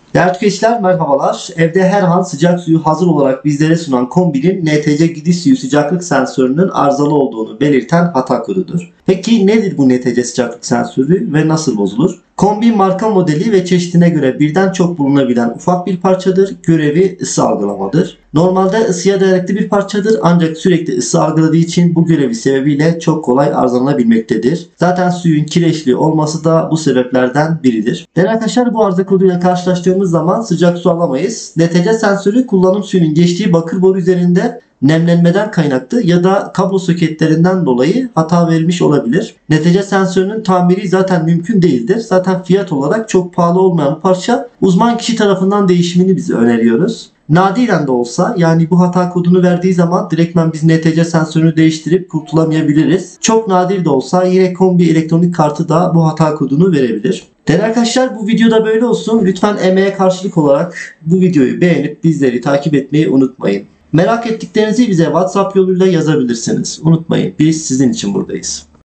Değerli tüketiciler merhabalar. Evde her an sıcak suyu hazır olarak bizlere sunan Kombi'nin NTC gidiş suyu sıcaklık sensörünün arızalı olduğunu belirten hata kodudur. Peki nedir bu NTC sıcaklık sensörü ve nasıl bozulur? Kombi marka modeli ve çeşidine göre birden çok bulunabilen ufak bir parçadır. Görevi ısı algılamadır. Normalde ısıya dayanıklı bir parçadır ancak sürekli ısı algıladığı için bu görevi sebebiyle çok kolay arızalanabilmektedir. Zaten suyun kireçli olması da bu sebeplerden biridir. Değerli arkadaşlar, bu arıza koduyla karşılaştığımız zaman sıcak su alamayız. NTC sensörü kullanım suyunun geçtiği bakır boru üzerinde nemlenmeden kaynaklı ya da kablo soketlerinden dolayı hata vermiş olabilir. NTC sensörünün tamiri zaten mümkün değildir. Zaten fiyat olarak çok pahalı olmayan parça, uzman kişi tarafından değişimini biz öneriyoruz. Nadiren de olsa, yani bu hata kodunu verdiği zaman direktmen biz NTC sensörünü değiştirip kurtulamayabiliriz. Çok nadir de olsa yine Kombi elektronik kartı da bu hata kodunu verebilir. Değerli arkadaşlar, bu videoda böyle olsun. Lütfen emeğe karşılık olarak bu videoyu beğenip bizleri takip etmeyi unutmayın. Merak ettiklerinizi bize WhatsApp yoluyla yazabilirsiniz. Unutmayın, biz sizin için buradayız.